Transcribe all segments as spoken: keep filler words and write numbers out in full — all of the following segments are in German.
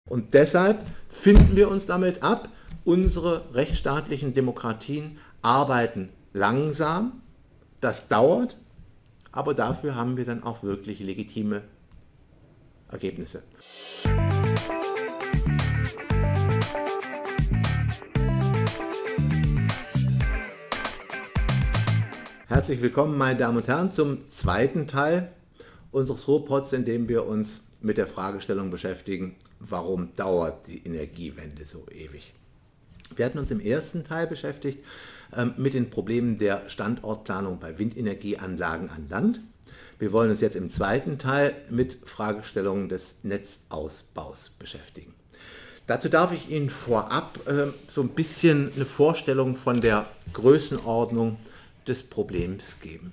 Und deshalb finden wir uns damit ab, unsere rechtsstaatlichen Demokratien arbeiten langsam, das dauert, aber dafür haben wir dann auch wirklich legitime Ergebnisse. Herzlich willkommen, meine Damen und Herren, zum zweiten Teil unseres Reports, in dem wir uns mit der Fragestellung beschäftigen, warum dauert die Energiewende so ewig? Wir hatten uns im ersten Teil beschäftigt ähm, mit den Problemen der Standortplanung bei Windenergieanlagen an Land. Wir wollen uns jetzt im zweiten Teil mit Fragestellungen des Netzausbaus beschäftigen. Dazu darf ich Ihnen vorab äh, so ein bisschen eine Vorstellung von der Größenordnung des Problems geben.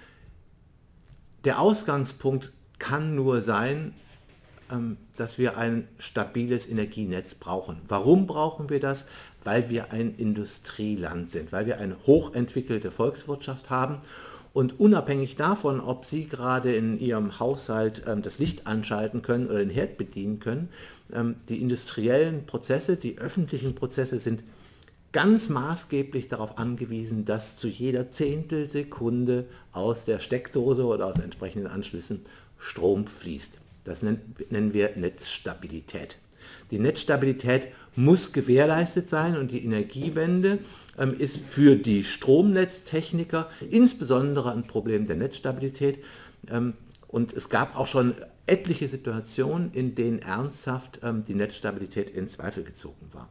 Der Ausgangspunkt kann nur sein, ähm, dass wir ein stabiles Energienetz brauchen. Warum brauchen wir das? Weil wir ein Industrieland sind, weil wir eine hochentwickelte Volkswirtschaft haben. Und unabhängig davon, ob Sie gerade in Ihrem Haushalt ähm, das Licht anschalten können oder den Herd bedienen können, ähm, die industriellen Prozesse, die öffentlichen Prozesse sind ganz maßgeblich darauf angewiesen, dass zu jeder Zehntelsekunde aus der Steckdose oder aus entsprechenden Anschlüssen Strom fließt. Das nennen wir Netzstabilität. Die Netzstabilität muss gewährleistet sein und die Energiewende ähm, ist für die Stromnetztechniker insbesondere ein Problem der Netzstabilität. Ähm, und es gab auch schon etliche Situationen, in denen ernsthaft ähm, die Netzstabilität in Zweifel gezogen war.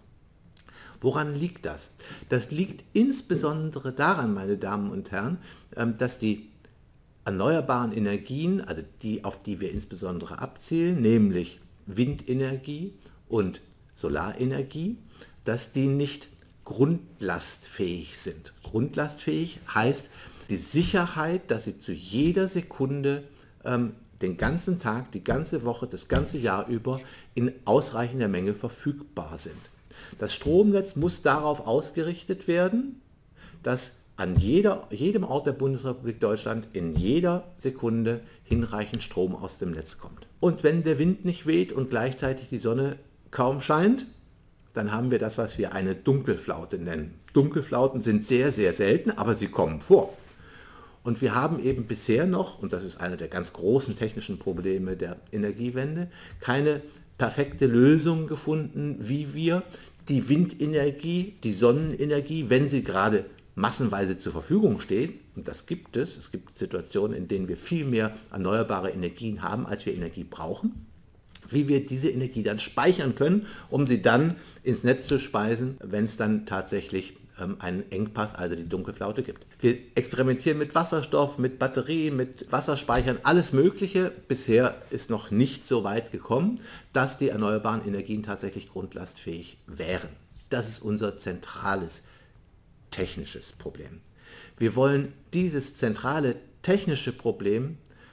Woran liegt das? Das liegt insbesondere daran, meine Damen und Herren, ähm, dass die erneuerbaren Energien, also die, auf die wir insbesondere abzielen, nämlich Windenergie und Solarenergie, dass die nicht grundlastfähig sind. Grundlastfähig heißt die Sicherheit, dass sie zu jeder Sekunde ähm, den ganzen Tag, die ganze Woche, das ganze Jahr über in ausreichender Menge verfügbar sind. Das Stromnetz muss darauf ausgerichtet werden, dass an jeder, jedem Ort der Bundesrepublik Deutschland in jeder Sekunde hinreichend Strom aus dem Netz kommt. Und wenn der Wind nicht weht und gleichzeitig die Sonne kaum scheint, dann haben wir das, was wir eine Dunkelflaute nennen. Dunkelflauten sind sehr, sehr selten, aber sie kommen vor. Und wir haben eben bisher noch, und das ist einer der ganz großen technischen Probleme der Energiewende, keine perfekte Lösung gefunden, wie wir die Windenergie, die Sonnenenergie, wenn sie gerade massenweise zur Verfügung steht, und das gibt es, es gibt Situationen, in denen wir viel mehr erneuerbare Energien haben, als wir Energie brauchen, wie wir diese Energie dann speichern können, um sie dann ins Netz zu speisen, wenn es dann tatsächlich ähm, einen Engpass, also die Dunkelflaute gibt. Wir experimentieren mit Wasserstoff, mit Batterien, mit Wasserspeichern, alles Mögliche. Bisher ist noch nicht so weit gekommen, dass die erneuerbaren Energien tatsächlich grundlastfähig wären. Das ist unser zentrales technisches Problem. Wir wollen dieses zentrale technische Problem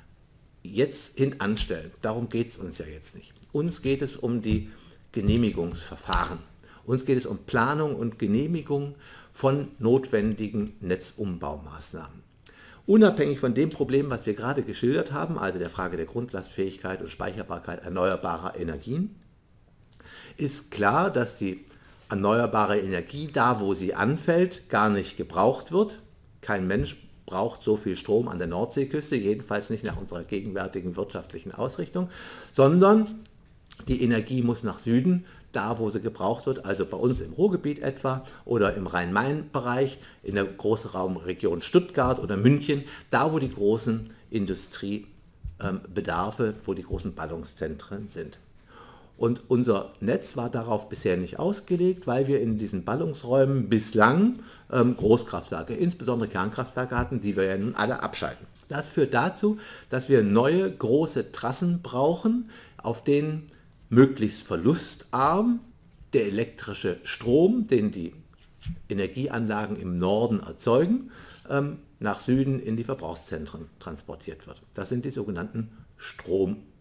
jetzt hintanstellen. Darum geht es uns ja jetzt nicht. Uns geht es um die Genehmigungsverfahren. Uns geht es um Planung und Genehmigung von notwendigen Netzumbaumaßnahmen. Unabhängig von dem Problem, was wir gerade geschildert haben, also der Frage der Grundlastfähigkeit und Speicherbarkeit erneuerbarer Energien, ist klar, dass die erneuerbare Energie, da wo sie anfällt, gar nicht gebraucht wird. Kein Mensch braucht so viel Strom an der Nordseeküste, jedenfalls nicht nach unserer gegenwärtigen wirtschaftlichen Ausrichtung, sondern die Energie muss nach Süden, da wo sie gebraucht wird, also bei uns im Ruhrgebiet etwa oder im Rhein-Main-Bereich, in der Großraumregion Stuttgart oder München, da wo die großen Industriebedarfe, wo die großen Ballungszentren sind. Und unser Netz war darauf bisher nicht ausgelegt, weil wir in diesen Ballungsräumen bislang ähm, Großkraftwerke, insbesondere Kernkraftwerke hatten, die wir ja nun alle abschalten. Das führt dazu, dass wir neue große Trassen brauchen, auf denen möglichst verlustarm der elektrische Strom, den die Energieanlagen im Norden erzeugen, ähm, nach Süden in die Verbrauchszentren transportiert wird. Das sind die sogenannten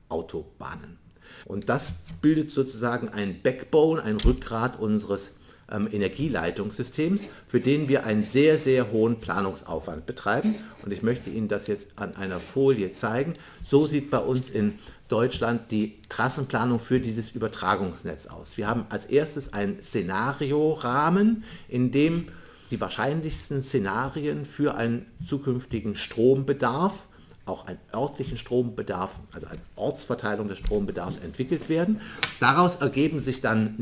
Stromautobahnen. Und das bildet sozusagen ein Backbone, ein Rückgrat unseres ähm, Energieleitungssystems, für den wir einen sehr, sehr hohen Planungsaufwand betreiben. Und ich möchte Ihnen das jetzt an einer Folie zeigen. So sieht bei uns in Deutschland die Trassenplanung für dieses Übertragungsnetz aus. Wir haben als erstes einen Szenariorahmen, in dem die wahrscheinlichsten Szenarien für einen zukünftigen Strombedarf, auch einen örtlichen Strombedarf, also eine Ortsverteilung des Strombedarfs entwickelt werden. Daraus ergeben sich dann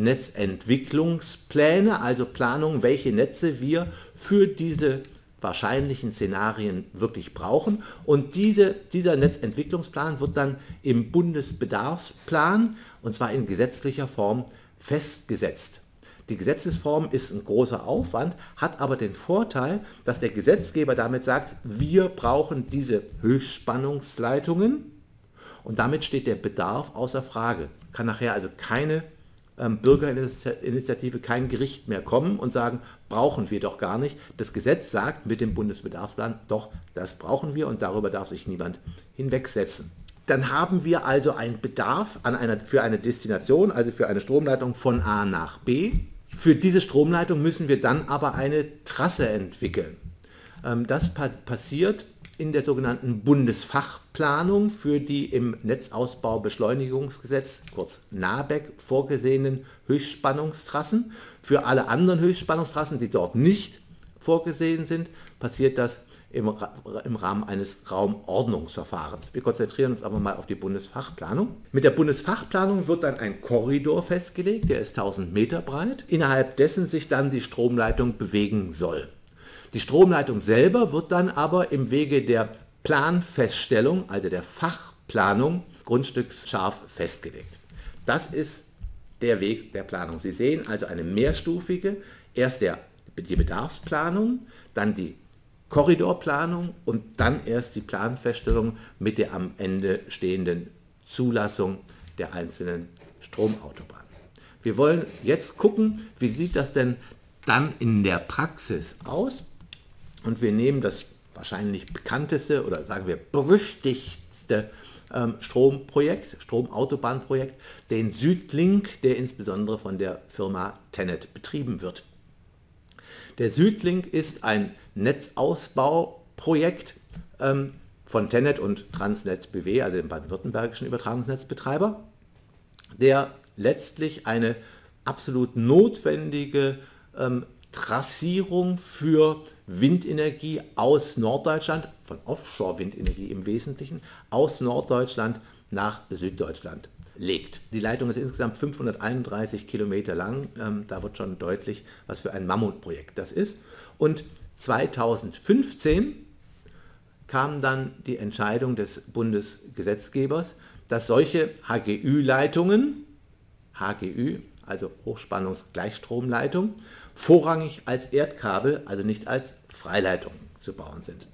Netzentwicklungspläne, also Planungen, welche Netze wir für diese wahrscheinlichen Szenarien wirklich brauchen. Und diese, dieser Netzentwicklungsplan wird dann im Bundesbedarfsplan, und zwar in gesetzlicher Form, festgesetzt. Die Gesetzesform ist ein großer Aufwand, hat aber den Vorteil, dass der Gesetzgeber damit sagt, wir brauchen diese Höchstspannungsleitungen und damit steht der Bedarf außer Frage. Kann nachher also keine ähm, Bürgerinitiative, kein Gericht mehr kommen und sagen, brauchen wir doch gar nicht. Das Gesetz sagt mit dem Bundesbedarfsplan, doch, das brauchen wir und darüber darf sich niemand hinwegsetzen. Dann haben wir also einen Bedarf an einer, für eine Destination, also für eine Stromleitung von A nach B. Für diese Stromleitung müssen wir dann aber eine Trasse entwickeln. Das passiert in der sogenannten Bundesfachplanung für die im Netzausbaubeschleunigungsgesetz, kurz NABEG, vorgesehenen Höchstspannungstrassen. Für alle anderen Höchstspannungstrassen, die dort nicht vorgesehen sind, passiert das im, im Rahmen eines Raumordnungsverfahrens. Wir konzentrieren uns aber mal auf die Bundesfachplanung. Mit der Bundesfachplanung wird dann ein Korridor festgelegt, der ist tausend Meter breit, innerhalb dessen sich dann die Stromleitung bewegen soll. Die Stromleitung selber wird dann aber im Wege der Planfeststellung, also der Fachplanung, grundstücksscharf festgelegt. Das ist der Weg der Planung. Sie sehen also eine mehrstufige, erst der, die Bedarfsplanung, dann die Korridorplanung und dann erst die Planfeststellung mit der am Ende stehenden Zulassung der einzelnen Stromautobahnen. Wir wollen jetzt gucken, wie sieht das denn dann in der Praxis aus, und wir nehmen das wahrscheinlich bekannteste oder sagen wir berüchtigste ähm, Stromprojekt, Stromautobahnprojekt, den Südlink, der insbesondere von der Firma TenneT betrieben wird. Der Südlink ist ein Netzausbauprojekt ähm, von TenneT und Transnet B W, also dem baden-württembergischen Übertragungsnetzbetreiber, der letztlich eine absolut notwendige ähm, Trassierung für Windenergie aus Norddeutschland, von Offshore-Windenergie im Wesentlichen, aus Norddeutschland nach Süddeutschland legt. Die Leitung ist insgesamt fünfhunderteinunddreißig Kilometer lang, ähm, da wird schon deutlich, was für ein Mammutprojekt das ist. Und zweitausendfünfzehn kam dann die Entscheidung des Bundesgesetzgebers, dass solche H G Ü-Leitungen, H G Ü, also Hochspannungsgleichstromleitung, vorrangig als Erdkabel, also nicht als Freileitung zu bauen sind.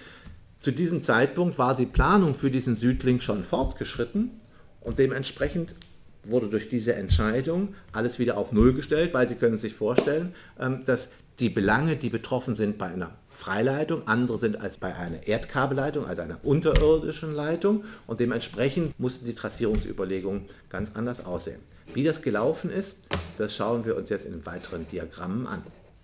Zu diesem Zeitpunkt war die Planung für diesen Südlink schon fortgeschritten und dementsprechend wurde durch diese Entscheidung alles wieder auf Null gestellt, weil Sie können sich vorstellen, dass die Belange, die betroffen sind bei einer Freileitung, andere sind als bei einer Erdkabelleitung, also einer unterirdischen Leitung, und dementsprechend mussten die Trassierungsüberlegungen ganz anders aussehen. Wie das gelaufen ist, das schauen wir uns jetzt in weiteren Diagrammen an.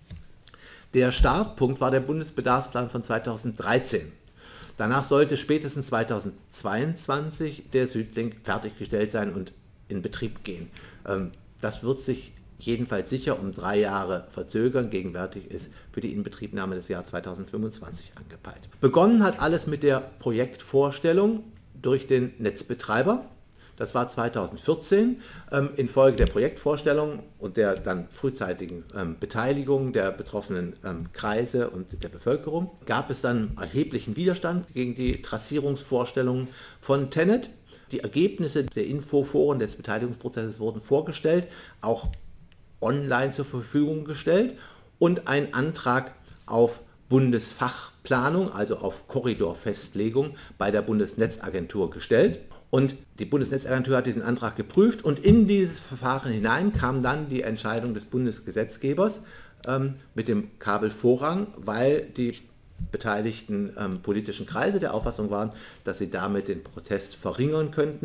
Der Startpunkt war der Bundesbedarfsplan von zweitausenddreizehn. Danach sollte spätestens zweitausendzweiundzwanzig der Südlink fertiggestellt sein und in Betrieb gehen. Das wird sich jedenfalls sicher um drei Jahre verzögern. Gegenwärtig ist für die Inbetriebnahme des Jahr zweitausendfünfundzwanzig angepeilt. Begonnen hat alles mit der Projektvorstellung durch den Netzbetreiber. Das war zweitausendvierzehn. Ähm, infolge der Projektvorstellung und der dann frühzeitigen ähm, Beteiligung der betroffenen ähm, Kreise und der Bevölkerung gab es dann erheblichen Widerstand gegen die Trassierungsvorstellungen von TenneT. Die Ergebnisse der Infoforen des Beteiligungsprozesses wurden vorgestellt, auch online zur Verfügung gestellt und ein Antrag auf Bundesfachplanung, also auf Korridorfestlegung bei der Bundesnetzagentur gestellt. Und die Bundesnetzagentur hat diesen Antrag geprüft und in dieses Verfahren hinein kam dann die Entscheidung des Bundesgesetzgebers ähm, mit dem Kabelvorrang, weil die beteiligten ähm, politischen Kreise der Auffassung waren, dass sie damit den Protest verringern könnten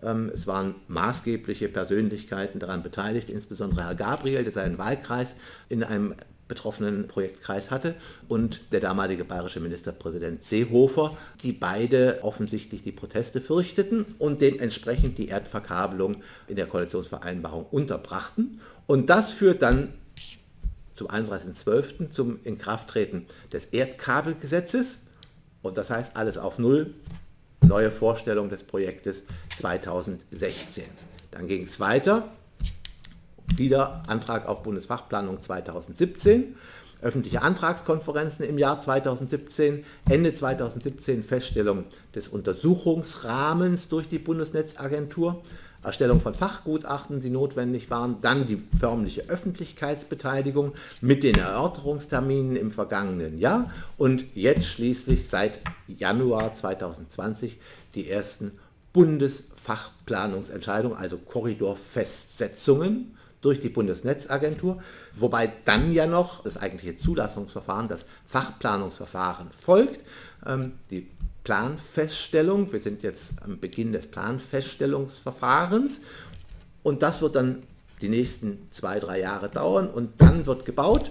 Es waren maßgebliche Persönlichkeiten daran beteiligt, insbesondere Herr Gabriel, der seinen Wahlkreis in einem betroffenen Projektkreis hatte, und der damalige bayerische Ministerpräsident Seehofer, die beide offensichtlich die Proteste fürchteten und dementsprechend die Erdverkabelung in der Koalitionsvereinbarung unterbrachten. Und das führt dann zum einunddreißigsten zwölften zum Inkrafttreten des Erdkabelgesetzes, und das heißt alles auf Null, neue Vorstellung des Projektes zweitausendsechzehn. Dann ging es weiter. Wieder Antrag auf Bundesfachplanung zweitausendsiebzehn, öffentliche Antragskonferenzen im Jahr zweitausendsiebzehn, Ende zweitausendsiebzehn Feststellung des Untersuchungsrahmens durch die Bundesnetzagentur, Erstellung von Fachgutachten, die notwendig waren, dann die förmliche Öffentlichkeitsbeteiligung mit den Erörterungsterminen im vergangenen Jahr und jetzt schließlich seit Januar zweitausendzwanzig die ersten Bundesfachplanungsentscheidungen, also Korridorfestsetzungen durch die Bundesnetzagentur, wobei dann ja noch das eigentliche Zulassungsverfahren, das Fachplanungsverfahren folgt. Ähm, die Planfeststellung, wir sind jetzt am Beginn des Planfeststellungsverfahrens, und das wird dann die nächsten zwei, drei Jahre dauern und dann wird gebaut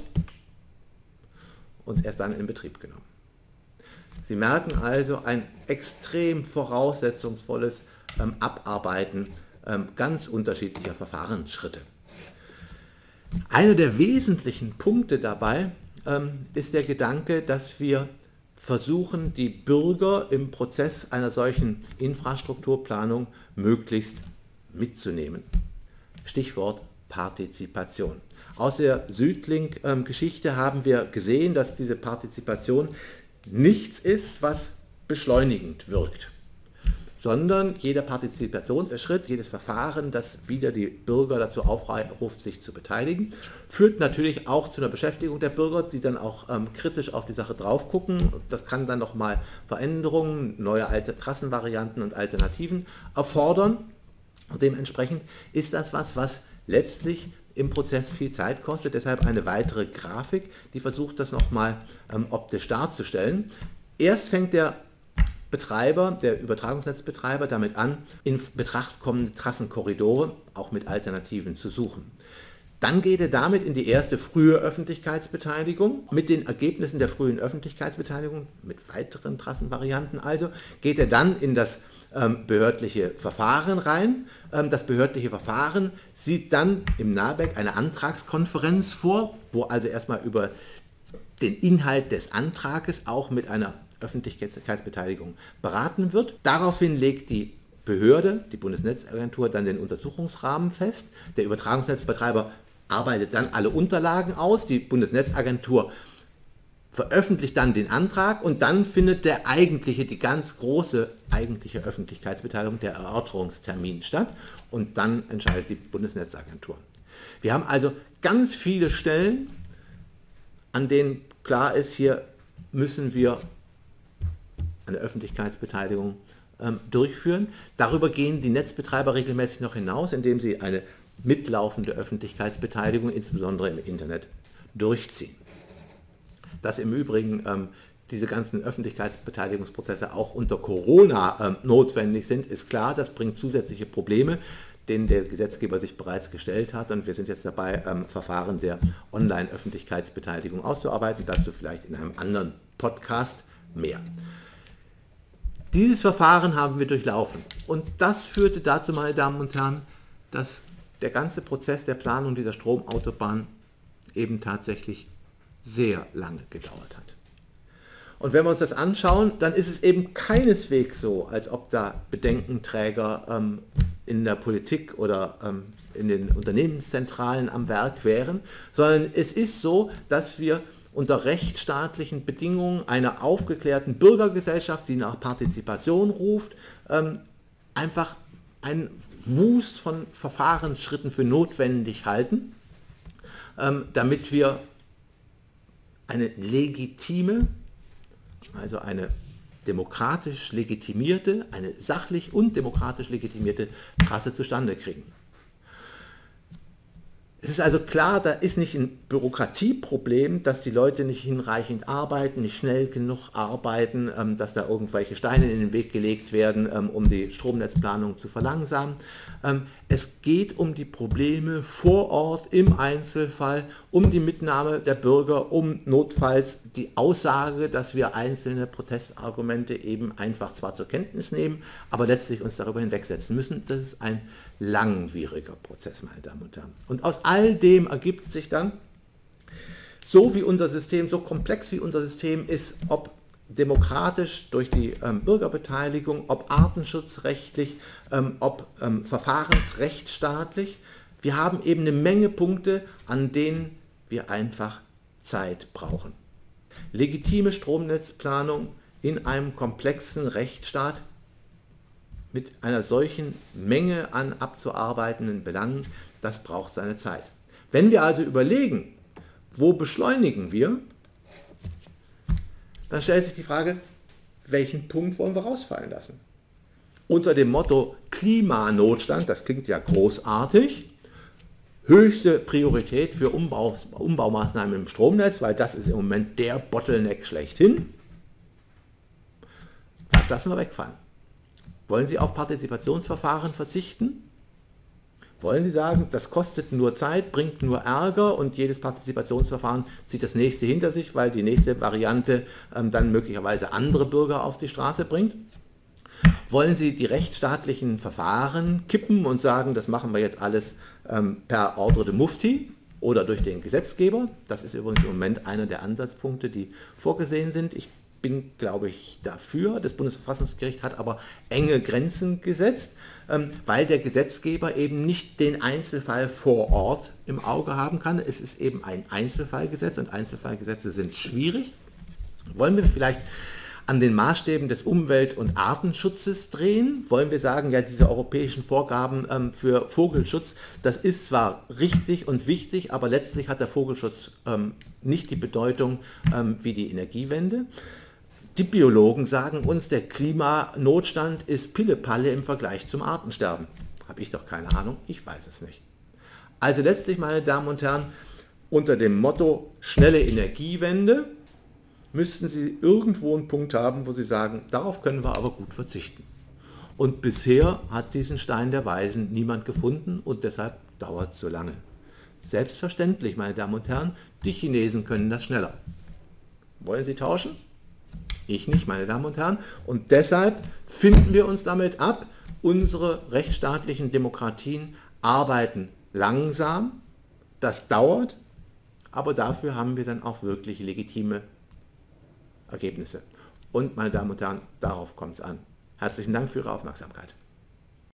und erst dann in Betrieb genommen. Sie merken also ein extrem voraussetzungsvolles ähm, Abarbeiten ähm, ganz unterschiedlicher Verfahrensschritte. Einer der wesentlichen Punkte dabei ähm, ist der Gedanke, dass wir versuchen, die Bürger im Prozess einer solchen Infrastrukturplanung möglichst mitzunehmen. Stichwort Partizipation. Aus der Südlink-Geschichte haben wir gesehen, dass diese Partizipation nichts ist, was beschleunigend wirkt, sondern jeder Partizipationsschritt, jedes Verfahren, das wieder die Bürger dazu aufruft, sich zu beteiligen, führt natürlich auch zu einer Beschäftigung der Bürger, die dann auch ähm, kritisch auf die Sache drauf gucken. Das kann dann nochmal Veränderungen, neue alte Trassenvarianten und Alternativen erfordern. Und dementsprechend ist das was, was letztlich im Prozess viel Zeit kostet. Deshalb eine weitere Grafik, die versucht, das nochmal ähm, optisch darzustellen. Erst fängt der Betreiber, der Übertragungsnetzbetreiber damit an, in Betracht kommende Trassenkorridore auch mit Alternativen zu suchen. Dann geht er damit in die erste frühe Öffentlichkeitsbeteiligung. Mit den Ergebnissen der frühen Öffentlichkeitsbeteiligung, mit weiteren Trassenvarianten also, geht er dann in das ähm, behördliche Verfahren rein. Ähm, das behördliche Verfahren sieht dann im NABEC eine Antragskonferenz vor, wo also erstmal über den Inhalt des Antrages auch mit einer Öffentlichkeitsbeteiligung beraten wird. Daraufhin legt die Behörde, die Bundesnetzagentur, dann den Untersuchungsrahmen fest. Der Übertragungsnetzbetreiber arbeitet dann alle Unterlagen aus. Die Bundesnetzagentur veröffentlicht dann den Antrag und dann findet der eigentliche, die ganz große eigentliche Öffentlichkeitsbeteiligung, der Erörterungstermin statt, und dann entscheidet die Bundesnetzagentur. Wir haben also ganz viele Stellen, an denen klar ist, hier müssen wir eine Öffentlichkeitsbeteiligung ähm, durchführen. Darüber gehen die Netzbetreiber regelmäßig noch hinaus, indem sie eine mitlaufende Öffentlichkeitsbeteiligung, insbesondere im Internet, durchziehen. Dass im Übrigen ähm, diese ganzen Öffentlichkeitsbeteiligungsprozesse auch unter Corona ähm, notwendig sind, ist klar. Das bringt zusätzliche Probleme, denen der Gesetzgeber sich bereits gestellt hat, und wir sind jetzt dabei, ähm, Verfahren der Online-Öffentlichkeitsbeteiligung auszuarbeiten. Dazu vielleicht in einem anderen Podcast mehr. Dieses Verfahren haben wir durchlaufen, und das führte dazu, meine Damen und Herren, dass der ganze Prozess der Planung dieser Stromautobahn eben tatsächlich sehr lange gedauert hat. Und wenn wir uns das anschauen, dann ist es eben keineswegs so, als ob da Bedenkenträger ähm, in der Politik oder ähm, in den Unternehmenszentralen am Werk wären, sondern es ist so, dass wir unter rechtsstaatlichen Bedingungen einer aufgeklärten Bürgergesellschaft, die nach Partizipation ruft, ähm, einfach einen Wust von Verfahrensschritten für notwendig halten, ähm, damit wir eine legitime, also eine demokratisch legitimierte, eine sachlich und demokratisch legitimierte Trasse zustande kriegen. Es ist also klar, da ist nicht ein Bürokratieproblem, dass die Leute nicht hinreichend arbeiten, nicht schnell genug arbeiten, ähm, dass da irgendwelche Steine in den Weg gelegt werden, ähm, um die Stromnetzplanung zu verlangsamen. Ähm, es geht um die Probleme vor Ort im Einzelfall, um die Mitnahme der Bürger, um notfalls die Aussage, dass wir einzelne Protestargumente eben einfach zwar zur Kenntnis nehmen, aber letztlich uns darüber hinwegsetzen müssen. Das ist ein langwieriger Prozess, meine Damen und Herren. Und aus all dem ergibt sich dann, so wie unser System, so komplex wie unser System ist, ob demokratisch durch die ähm, Bürgerbeteiligung, ob artenschutzrechtlich, ähm, ob ähm, verfahrensrechtsstaatlich, wir haben eben eine Menge Punkte, an denen wir einfach Zeit brauchen. Legitime Stromnetzplanung in einem komplexen Rechtsstaat mit einer solchen Menge an abzuarbeitenden Belangen, das braucht seine Zeit. Wenn wir also überlegen, wo beschleunigen wir, dann stellt sich die Frage, welchen Punkt wollen wir rausfallen lassen? Unter dem Motto Klimanotstand, das klingt ja großartig, höchste Priorität für Umbau, Umbaumaßnahmen im Stromnetz, weil das ist im Moment der Bottleneck schlechthin. Das lassen wir wegfallen. Wollen Sie auf Partizipationsverfahren verzichten? Wollen Sie sagen, das kostet nur Zeit, bringt nur Ärger und jedes Partizipationsverfahren zieht das nächste hinter sich, weil die nächste Variante ähm, dann möglicherweise andere Bürger auf die Straße bringt? Wollen Sie die rechtsstaatlichen Verfahren kippen und sagen, das machen wir jetzt alles ähm, per Ordre de Mufti oder durch den Gesetzgeber? Das ist übrigens im Moment einer der Ansatzpunkte, die vorgesehen sind. Ich bin, glaube ich, dafür. Das Bundesverfassungsgericht hat aber enge Grenzen gesetzt, weil der Gesetzgeber eben nicht den Einzelfall vor Ort im Auge haben kann. Es ist eben ein Einzelfallgesetz und Einzelfallgesetze sind schwierig. Wollen wir vielleicht an den Maßstäben des Umwelt- und Artenschutzes drehen? Wollen wir sagen, ja, diese europäischen Vorgaben ähm, für Vogelschutz, das ist zwar richtig und wichtig, aber letztlich hat der Vogelschutz ähm, nicht die Bedeutung ähm, wie die Energiewende. Die Biologen sagen uns, der Klimanotstand ist Pillepalle im Vergleich zum Artensterben. Habe ich doch keine Ahnung, ich weiß es nicht. Also letztlich, meine Damen und Herren, unter dem Motto schnelle Energiewende müssten Sie irgendwo einen Punkt haben, wo Sie sagen, darauf können wir aber gut verzichten. Und bisher hat diesen Stein der Weisen niemand gefunden und deshalb dauert es so lange. Selbstverständlich, meine Damen und Herren, die Chinesen können das schneller. Wollen Sie tauschen? Ich nicht, meine Damen und Herren. Und deshalb finden wir uns damit ab, unsere rechtsstaatlichen Demokratien arbeiten langsam, das dauert, aber dafür haben wir dann auch wirklich legitime Ergebnisse. Und meine Damen und Herren, darauf kommt es an. Herzlichen Dank für Ihre Aufmerksamkeit.